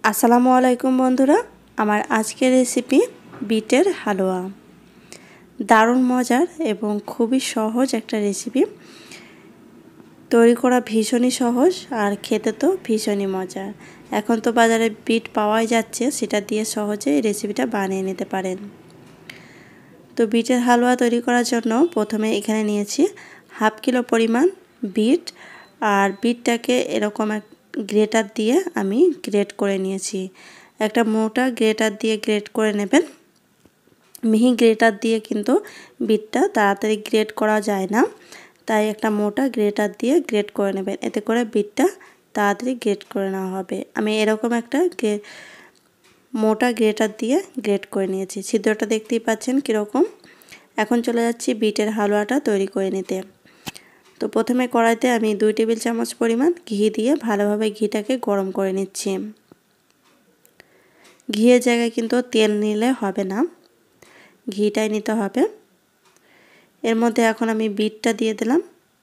আসসালামু আলাইকুম বন্ধুরা, আমার আজকের রেসিপি বিটের হালুয়া। দারুণ মজার এবং খুবই সহজ একটা রেসিপি। তৈরি করা ভীষণই সহজ আর খেতে তো ভীষণই মজার। এখন তো বাজারে বিট পাওয়াই যাচ্ছে, সেটা দিয়ে সহজে এই রেসিপিটা বানিয়ে নিতে পারেন। তো বিটের হালুয়া তৈরি করার জন্য প্রথমে এখানে নিয়েছি হাফ কিলো পরিমাণ বিট, আর বিটটাকে এরকম এক গ্রেটার দিয়ে আমি গ্রেট করে নিয়েছি। একটা মোটা গ্রেটার দিয়ে গ্রেট করে নেবেন। মিহি গ্রেটার দিয়ে কিন্তু বিটটা তাড়াতাড়ি গ্রেট করা যায় না, তাই একটা মোটা গ্রেটার দিয়ে গ্রেট করে নেবেন, এতে করে বিটটা তাড়াতাড়ি গ্রেট করে নেওয়া হবে। আমি এরকম একটা মোটা গ্রেটার দিয়ে গ্রেট করে নিয়েছি। ছিদ্রটা দেখতেই পাচ্ছেন কীরকম। এখন চলে যাচ্ছি বিটের হালুয়াটা তৈরি করে নিতে। তো প্রথমে কড়াইতে আমি 2 টেবিল চামচ পরিমাণ ঘি দিয়ে ভালোভাবে ঘিটাকে গরম করে নিচ্ছি। ঘিয়ের জায়গায় কিন্তু তেল নিলে হবে না, ঘিটাই নিতে হবে। এর মধ্যে এখন আমি বিটটা দিয়ে দিলাম।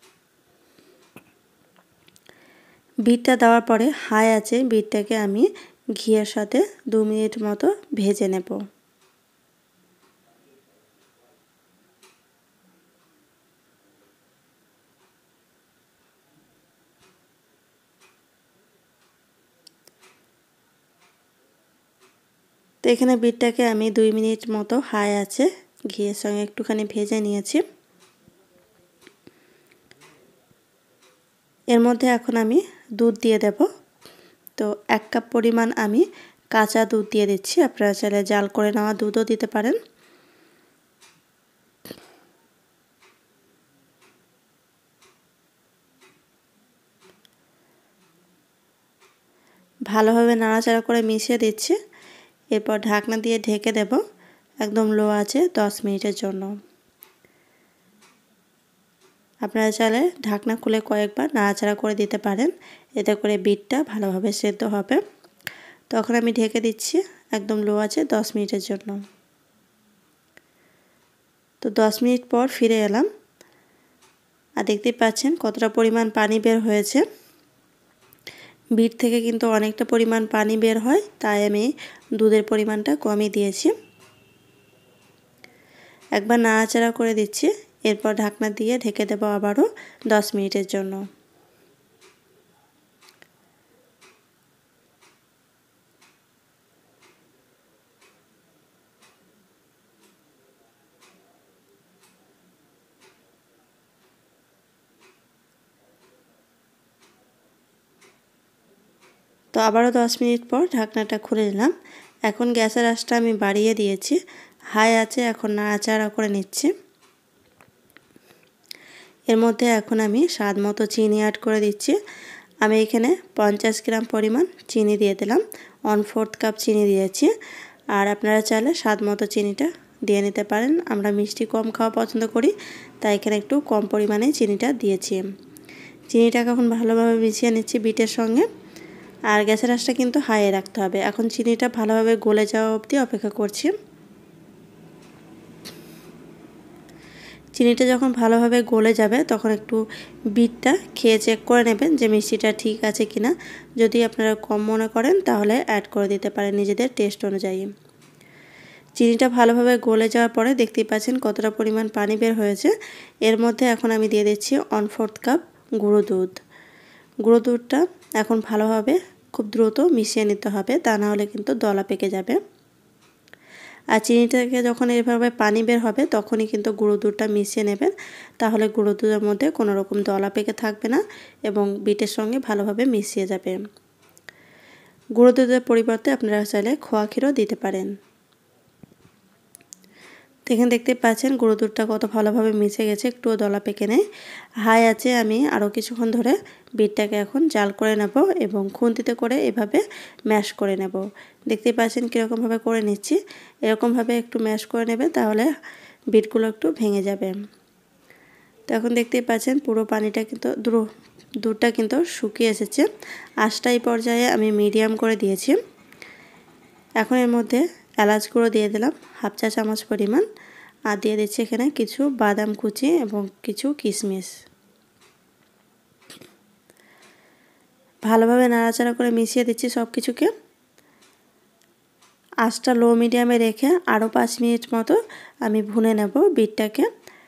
বিটটা দেওয়ার পরে হাই আছে বিটটাকে আমি ঘিয়ের সাথে 2 মিনিট মতো ভেজে নেব। তো এখানে বিটটাকে আমি 2 মিনিট মতো হাই আছে ঘিয়ের সঙ্গে একটুখানি ভেজে নিয়েছি। এর মধ্যে এখন আমি দুধ দিয়ে দেব। তো 1 কাপ পরিমাণ আমি কাঁচা দুধ দিয়ে দিচ্ছি, আপনারা চাইলে জাল করে নেওয়া দুধও দিতে পারেন। ভালোভাবে নাড়াচাড়া করে মিশিয়ে দিচ্ছি। এরপর ঢাকনা দিয়ে ঢেকে দেব একদম লো আছে 10 মিনিটের জন্য। আপনারা চাইলে ঢাকনা খুলে কয়েকবার নাড়াচাড়া করে দিতে পারেন, এতে করে বিটটা ভালোভাবে সেদ্ধ হবে। তখন আমি ঢেকে দিচ্ছি একদম লো আছে 10 মিনিটের জন্য। তো 10 মিনিট পর ফিরে এলাম, আর দেখতেই পাচ্ছেন কতটা পরিমাণ পানি বের হয়েছে। বিট থেকে কিন্তু অনেকটা পরিমাণ পানি বের হয়, তাই আমি দুধের পরিমাণটা কমই দিয়েছি। একবার নাড়াচাড়া করে দিচ্ছি, এরপর ঢাকনা দিয়ে ঢেকে দেব আবারও 10 মিনিটের জন্য। তো আবারও 10 মিনিট পর ঢাকনাটা খুলে নিলাম। এখন গ্যাসের আঁচটা আমি বাড়িয়ে দিয়েছি, হাই আছে এখন নাড়াচাড়া করে নিচ্ছি। এর মধ্যে এখন আমি স্বাদ মতো চিনি অ্যাড করে দিচ্ছি। আমি এখানে 50 গ্রাম পরিমাণ চিনি দিয়ে দিলাম, 1/4 কাপ চিনি দিয়েছি। আর আপনারা চাইলে স্বাদ মতো চিনিটা দিয়ে নিতে পারেন। আমরা মিষ্টি কম খাওয়া পছন্দ করি, তাই এখানে একটু কম পরিমাণে চিনিটা দিয়েছি। চিনিটাকে এখন ভালোভাবে মিশিয়ে নিচ্ছি বিটের সঙ্গে। আর গ্যাসের আঁচটা কিন্তু হাইয়ে রাখতে হবে। এখন চিনিটা ভালোভাবে গলে যাওয়া অবধি অপেক্ষা করছি। চিনিটা যখন ভালোভাবে গলে যাবে তখন একটু বিটটা খেয়ে চেক করে নেবেন যে মিষ্টিটা ঠিক আছে কিনা। যদি আপনারা কম মনে করেন তাহলে অ্যাড করে দিতে পারেন নিজেদের টেস্ট অনুযায়ী। চিনিটা ভালোভাবে গলে যাওয়ার পরে দেখতেই পাচ্ছেন কতটা পরিমাণ পানি বের হয়েছে। এর মধ্যে এখন আমি দিয়ে দিচ্ছি 1/4 কাপ গুঁড়ো দুধ। গুঁড়ো দুধটা এখন ভালোভাবে খুব দ্রুত মিশিয়ে নিতে হবে, তা না হলে কিন্তু দলা পেকে যাবে। আর চিনি থেকে যখন এভাবে পানি বের হবে তখনই কিন্তু গুঁড়ো দুধটা মিশিয়ে নেবেন, তাহলে গুঁড়ো দুধের মধ্যে কোনো রকম দলা পেকে থাকবে না এবং বিটের সঙ্গে ভালোভাবে মিশিয়ে যাবে। গুঁড়ো দুধের পরিবর্তে আপনারা চাইলে খোয়া ক্ষীরও দিতে পারেন। এখানে দেখতে পাচ্ছেন গুঁড়ো দুধটা কত ভালোভাবে মিশে গেছে, একটুও দলা পেকে নেই। হাই আছে আমি আরও কিছুক্ষণ ধরে বিটটাকে এখন জাল করে নেব এবং খুন্তিতে করে এভাবে ম্যাশ করে নেব। দেখতেই পাচ্ছেন কীরকমভাবে করে নিচ্ছি। এরকমভাবে একটু ম্যাশ করে নেবে, তাহলে বিটগুলো একটু ভেঙে যাবে। তো এখন দেখতেই পাচ্ছেন পুরো পানিটা কিন্তু দুধটা কিন্তু শুকিয়ে এসেছে। আঁচটা এই পর্যায়ে আমি মিডিয়াম করে দিয়েছি। এখন এর মধ্যে এলাচ গুঁড়ো দিয়ে দিলাম 1/2 চা চামচ পরিমাণ, আর দিয়ে দিচ্ছি এখানে কিছু বাদাম কুচি এবং কিছু কিশমিশ। ভালোভাবে নাড়াচাড়া করে মিশিয়ে দিচ্ছি সব কিছুকে। আঁচটা লো মিডিয়ামে রেখে আরও 5 মিনিট মতো আমি ভুনে নেব বিটটাকে।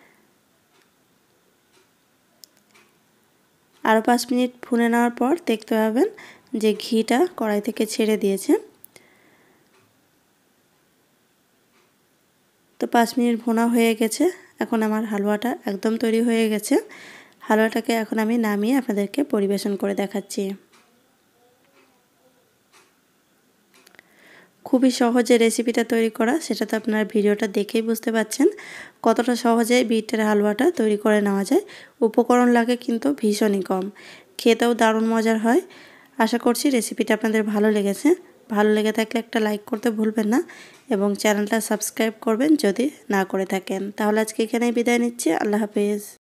আরও 5 মিনিট ভুনে নেওয়ার পর দেখতে পাবেন যে ঘিটা কড়াই থেকে ছেড়ে দিয়েছে। তো 5 মিনিট ভুনা হয়ে গেছে। এখন আমার হালুয়াটা একদম তৈরি হয়ে গেছে। হালুয়াটাকে এখন আমি নামিয়ে আপনাদেরকে পরিবেশন করে দেখাচ্ছি। খুবই সহজে রেসিপিটা তৈরি করা, সেটা তো আপনারা ভিডিওটা দেখেই বুঝতে পারছেন কতটা সহজে বিটের হালুয়াটা তৈরি করে নেওয়া যায়। উপকরণ লাগে কিন্তু ভীষণই কম, খেতেও দারুণ মজার হয়। আশা করছি রেসিপিটা আপনাদের ভালো লেগেছে। ভালো লেগে থাকলে একটা লাইক করতে ভুলবেন না এবং চ্যানেলটা সাবস্ক্রাইব করবেন যদি না করে থাকেন। তাহলে আজকে এখানেই বিদায় নিচ্ছি। আল্লাহ হাফেজ।